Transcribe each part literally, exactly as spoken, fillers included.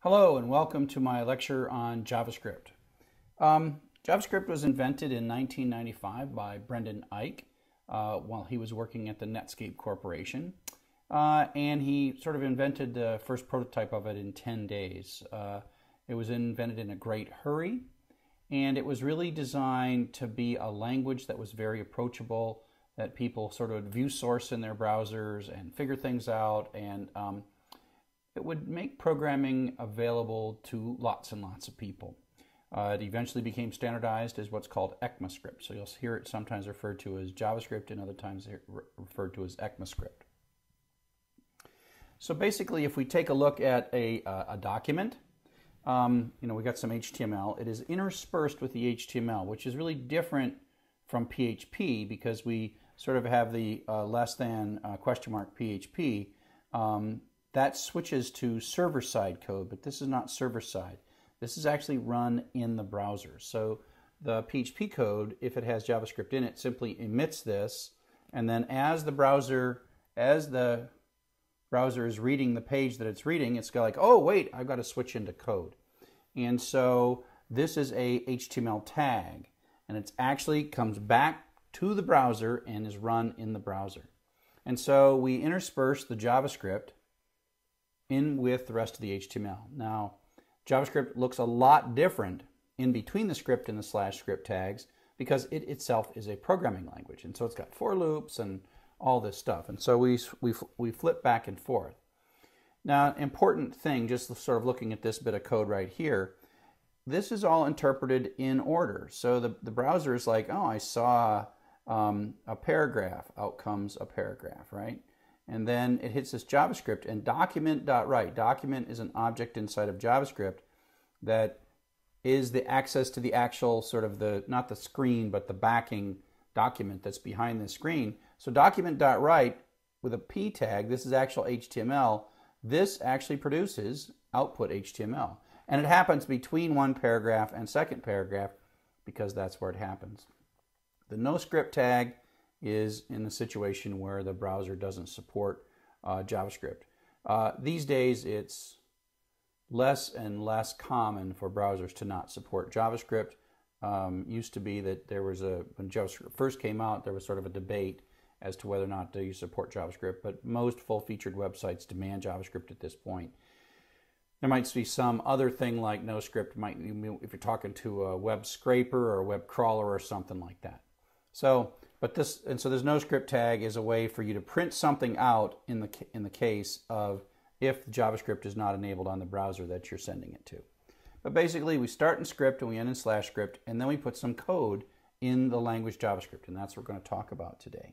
Hello and welcome to my lecture on JavaScript. Um, JavaScript was invented in nineteen ninety-five by Brendan Eich uh, while he was working at the Netscape Corporation. Uh, and he sort of invented the first prototype of it in ten days. Uh, it was invented in a great hurry, and it was really designed to be a language that was very approachable, that people sort of view source in their browsers and figure things out, and um, it would make programming available to lots and lots of people. Uh, it eventually became standardized as what's called ECMAScript. So you'll hear it sometimes referred to as JavaScript and other times referred to as ECMAScript. So basically, if we take a look at a, uh, a document, um, you know, we got some H T M L. It is interspersed with the H T M L, which is really different from P H P because we sort of have the uh, less than uh, question mark P H P. Um, That switches to server-side code, but this is not server-side. This is actually run in the browser. So the P H P code, if it has JavaScript in it, simply emits this, and then as the browser, as the browser is reading the page that it's reading, it's like, oh wait, I've got to switch into code. And so this is a H T M L tag, and it actually comes back to the browser and is run in the browser. And so we intersperse the JavaScript in with the rest of the H T M L. Now, JavaScript looks a lot different in between the script and the slash script tags because it itself is a programming language. And so it's got for loops and all this stuff. And so we, we, we flip back and forth. Now, important thing, just sort of looking at this bit of code right here, this is all interpreted in order. So the, the browser is like, oh, I saw um, a paragraph, out comes a paragraph, right? And then it hits this JavaScript and document.write. Document is an object inside of JavaScript that is the access to the actual sort of the, not the screen, but the backing document that's behind the screen. So document.write with a P tag, this is actual H T M L. This actually produces output H T M L. And it happens between one paragraph and second paragraph because that's where it happens. The no script tag is in the situation where the browser doesn't support uh, JavaScript. Uh, these days, it's less and less common for browsers to not support JavaScript. Um, used to be that there was a, when JavaScript first came out, there was sort of a debate as to whether or not you support JavaScript, but most full-featured websites demand JavaScript at this point. There might be some other thing like no script, might, if you're talking to a web scraper or a web crawler or something like that. So, but this, and so there's no script tag is a way for you to print something out in the in the case of if JavaScript is not enabled on the browser that you're sending it to. But basically, we start in script and we end in slash script, and then we put some code in the language JavaScript, and that's what we're going to talk about today.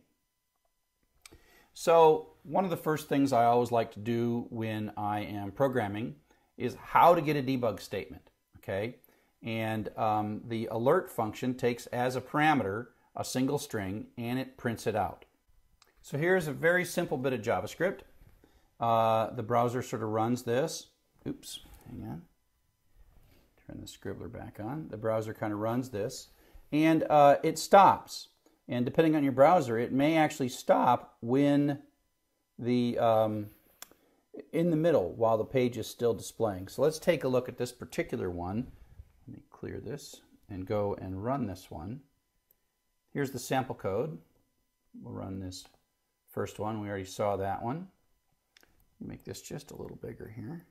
So one of the first things I always like to do when I am programming is how to get a debug statement. Okay, and um, the alert function takes as a parameter a single string, and it prints it out. So here's a very simple bit of JavaScript. Uh, the browser sort of runs this. Oops, hang on. Turn the scribbler back on. The browser kind of runs this, and uh, it stops. And depending on your browser, it may actually stop when the um, in the middle while the page is still displaying. So let's take a look at this particular one. Let me clear this and go and run this one. Here's the sample code. We'll run this first one. We already saw that one. Make this just a little bigger here.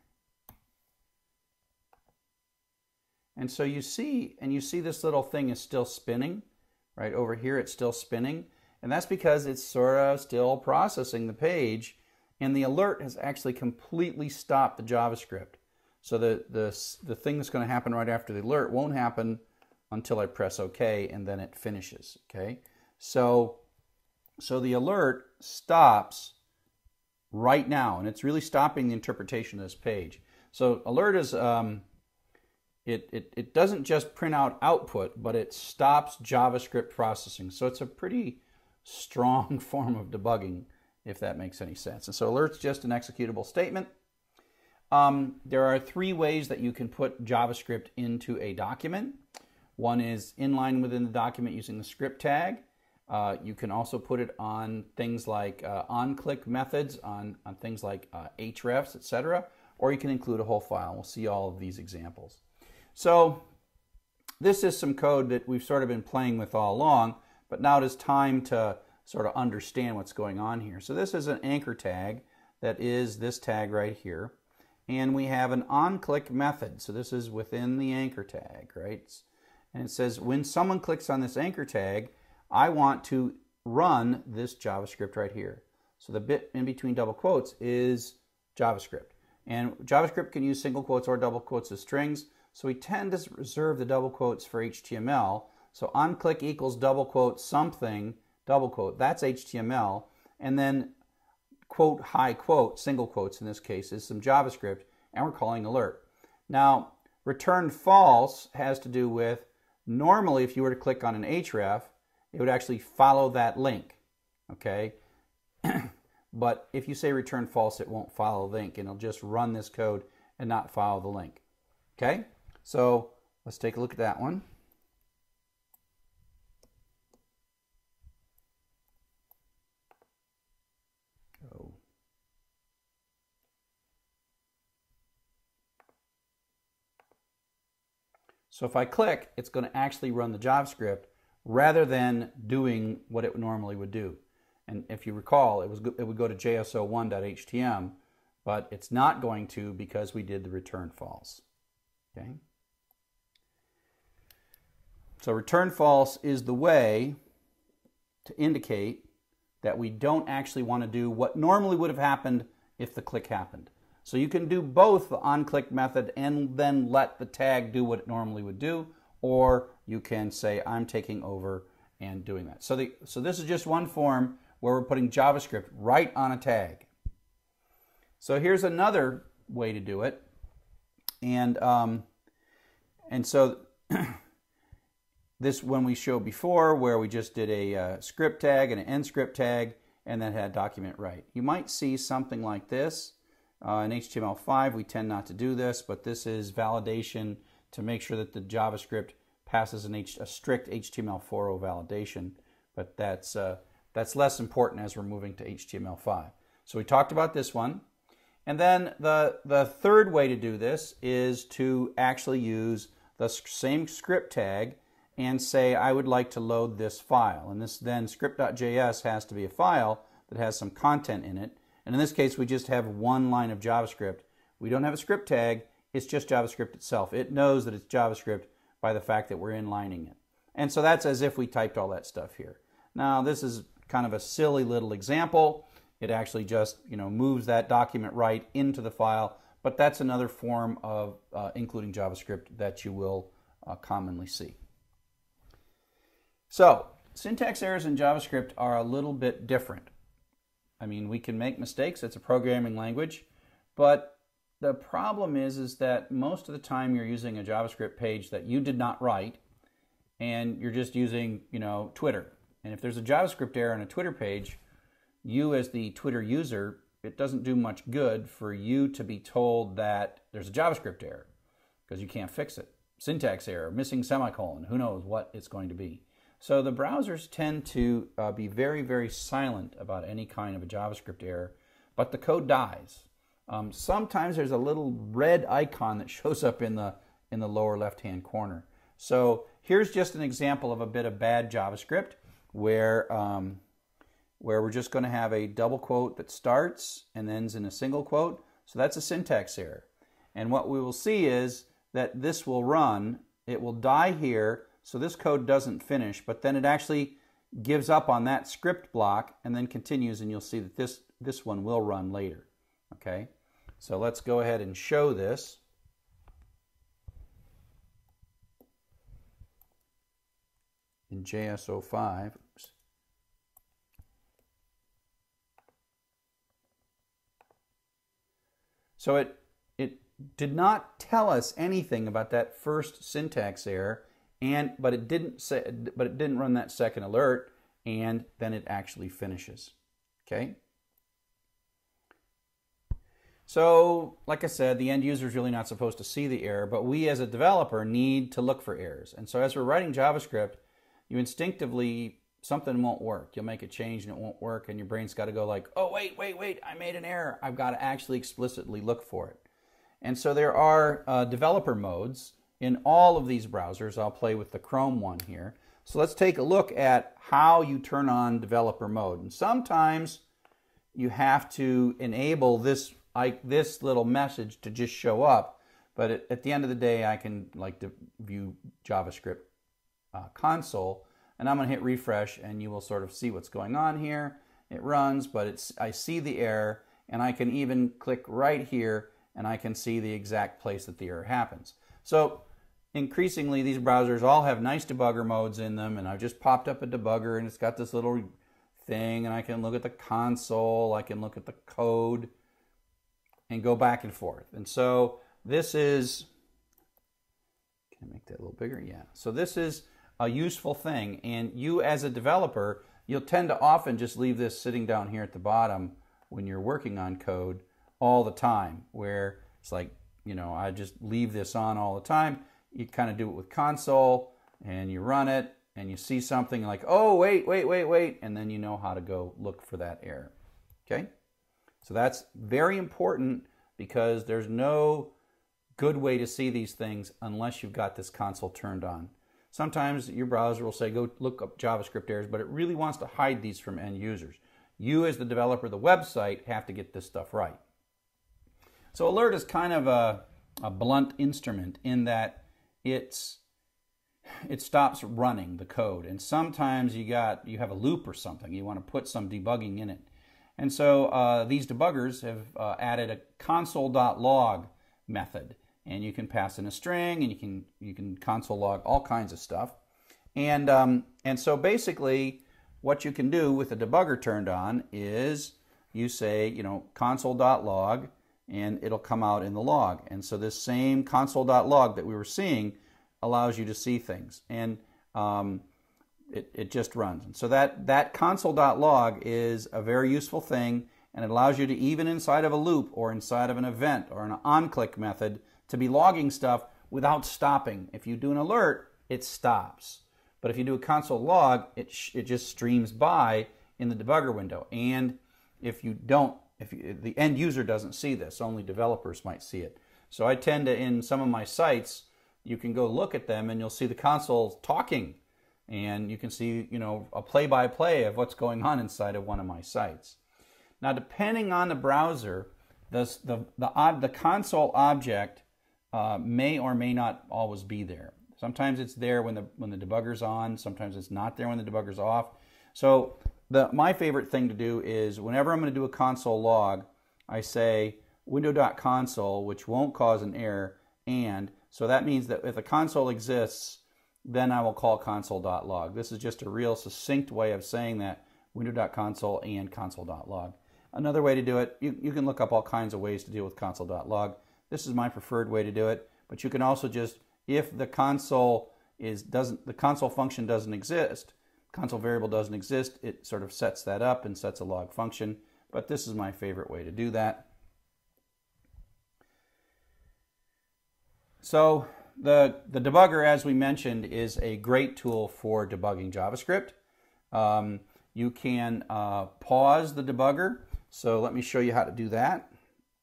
And so you see, and you see this little thing is still spinning. Right over here it's still spinning. And that's because it's sort of still processing the page. And the alert has actually completely stopped the JavaScript. So the, the, the thing that's going to happen right after the alert won't happen until I press OK, and then it finishes. Okay, so so the alert stops right now, and it's really stopping the interpretation of this page. So alert is um, it, it it doesn't just print out output, but it stops JavaScript processing. So it's a pretty strong form of debugging, if that makes any sense. And so alert's just an executable statement. Um, there are three ways that you can put JavaScript into a document. One is inline within the document using the script tag. Uh, you can also put it on things like uh, on-click methods, on, on things like uh, hrefs, et cetera. or you can include a whole file. We'll see all of these examples. So this is some code that we've sort of been playing with all along, but now it is time to sort of understand what's going on here. So this is an anchor tag that is this tag right here, and we have an onClick method. So this is within the anchor tag, right? And it says when someone clicks on this anchor tag, I want to run this JavaScript right here. So the bit in between double quotes is JavaScript. And JavaScript can use single quotes or double quotes as strings, so we tend to reserve the double quotes for H T M L. So onClick equals double quote something, double quote, that's H T M L, and then quote, high quote, single quotes in this case, is some JavaScript, and we're calling alert. Now, return false has to do with, normally if you were to click on an href, it would actually follow that link, okay? But if you say return false, it won't follow the link, and it'll just run this code and not follow the link, okay? So let's take a look at that one. Oh. So if I click, it's going to actually run the JavaScript rather than doing what it normally would do. And if you recall, it was it would go to J S O one dot H T M, but it's not going to because we did the return false. Okay. So return false is the way to indicate that we don't actually want to do what normally would have happened if the click happened. So you can do both the onClick method and then let the tag do what it normally would do, or you can say I'm taking over and doing that. So, the, so this is just one form where we're putting JavaScript right on a tag. So here's another way to do it. And, um, and so this one we showed before where we just did a uh, script tag and an end script tag and then had document write. You might see something like this. Uh, in H T M L five, we tend not to do this, but this is validation to make sure that the JavaScript passes an H, a strict H T M L four point oh validation, but that's, uh, that's less important as we're moving to H T M L five. So we talked about this one. And then the, the third way to do this is to actually use the same script tag and say I would like to load this file. And this then script.js has to be a file that has some content in it. And in this case, we just have one line of JavaScript. We don't have a script tag. It's just JavaScript itself. It knows that it's JavaScript by the fact that we're inlining it. And so that's as if we typed all that stuff here. Now, this is kind of a silly little example. It actually just, you know, moves that document right into the file. But that's another form of uh, including JavaScript that you will uh, commonly see. So, syntax errors in JavaScript are a little bit different. I mean, we can make mistakes. It's a programming language. But the problem is, is that most of the time you're using a JavaScript page that you did not write, and you're just using, you know, Twitter. And if there's a JavaScript error on a Twitter page, you as the Twitter user, it doesn't do much good for you to be told that there's a JavaScript error because you can't fix it. Syntax error, missing semicolon, who knows what it's going to be. So the browsers tend to uh, be very, very silent about any kind of a JavaScript error, but the code dies. Um, sometimes there's a little red icon that shows up in the, in the lower left-hand corner. So here's just an example of a bit of bad JavaScript where, um, where we're just going to have a double quote that starts and ends in a single quote. So that's a syntax error. And what we will see is that this will run, it will die here, so this code doesn't finish, but then it actually gives up on that script block and then continues, and you'll see that this, this one will run later. Okay, so let's go ahead and show this. In J S O five. Oops. So it, it did not tell us anything about that first syntax error, and but it didn't say, but it didn't run that second alert, and then it actually finishes. Okay. So, like I said, the end user is really not supposed to see the error, but we as a developer need to look for errors. And so as we're writing JavaScript, you instinctively, something won't work. You'll make a change and it won't work, and your brain's got to go like, oh, wait, wait, wait, I made an error. I've got to actually explicitly look for it. And so there are uh, developer modes in all of these browsers. I'll play with the Chrome one here. So let's take a look at how you turn on developer mode. And sometimes you have to enable this, I, this little message to just show up. But at, at the end of the day, I can like to view JavaScript uh, console, and I'm going to hit refresh, and you will sort of see what's going on here. It runs, but it's I see the error, and I can even click right here, and I can see the exact place that the error happens. So increasingly, these browsers all have nice debugger modes in them, and I've just popped up a debugger, and it's got this little thing, and I can look at the console, I can look at the code, and go back and forth. And so this is, can I make that a little bigger? Yeah. So this is a useful thing, and you as a developer, you'll tend to often just leave this sitting down here at the bottom when you're working on code all the time, where it's like, you know, I just leave this on all the time. You kind of do it with console, and you run it, and you see something like, oh, wait, wait, wait, wait, and then you know how to go look for that error. Okay? So that's very important, because there's no good way to see these things unless you've got this console turned on. Sometimes your browser will say, go look up JavaScript errors, but it really wants to hide these from end users. You, as the developer of the website, have to get this stuff right. So alert is kind of a, a blunt instrument in that it's it stops running the code, and sometimes you got you have a loop or something. You want to put some debugging in it, and so uh, these debuggers have uh, added a console.log method, and you can pass in a string, and you can you can console log all kinds of stuff, and um, and so basically what you can do with the debugger turned on is you say, you know, console.log, and it'll come out in the log. And so this same console.log that we were seeing allows you to see things, and um, it, it just runs. And so that, that console.log is a very useful thing, and it allows you to, even inside of a loop or inside of an event or an on-click method, to be logging stuff without stopping. If you do an alert, it stops. But if you do a console log, it, sh it just streams by in the debugger window. And if you don't, if you, the end user doesn't see this, only developers might see it. So I tend to, in some of my sites, you can go look at them and you'll see the console talking, and you can see, you know, a play-by-play of what's going on inside of one of my sites. Now, depending on the browser, the the the, the console object uh, may or may not always be there. Sometimes it's there when the when the debugger's on. Sometimes it's not there when the debugger's off. So the my favorite thing to do is whenever I'm going to do a console log, I say window.console, which won't cause an error, and so that means that if the console exists, then I will call console.log. This is just a real succinct way of saying that, window.console and console.log. Another way to do it, you, you can look up all kinds of ways to deal with console.log. This is my preferred way to do it, but you can also just, if the console is doesn't the console function doesn't exist, console variable doesn't exist, it sort of sets that up and sets a log function. But this is my favorite way to do that. So the the debugger, as we mentioned, is a great tool for debugging JavaScript. Um, you can uh, pause the debugger. So let me show you how to do that.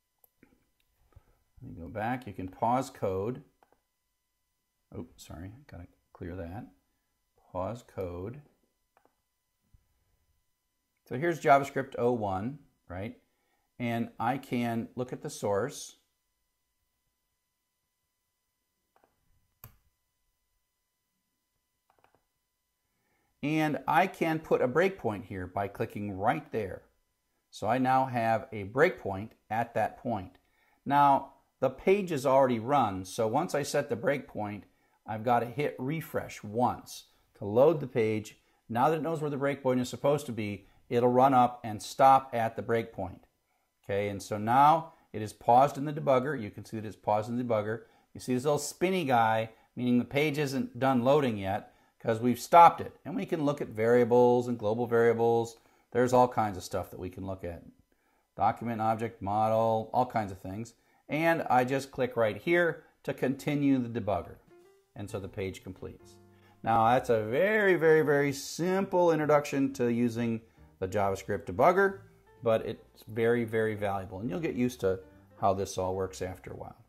Let me go back. You can pause code. Oh, sorry, gotta clear that. Pause code. So here's JavaScript oh one, right? And I can look at the source. And I can put a breakpoint here by clicking right there. So I now have a breakpoint at that point. Now, the page is already run, so once I set the breakpoint, I've got to hit refresh once to load the page. Now that it knows where the breakpoint is supposed to be, it'll run up and stop at the breakpoint. Okay, and so now it is paused in the debugger. You can see that it's paused in the debugger. You see this little spinny guy, meaning the page isn't done loading yet because we've stopped it. And we can look at variables and global variables. There's all kinds of stuff that we can look at. Document, object, model, all kinds of things. And I just click right here to continue the debugger. And so the page completes. Now that's a very, very, very simple introduction to using the JavaScript debugger, but it's very, very valuable. And you'll get used to how this all works after a while.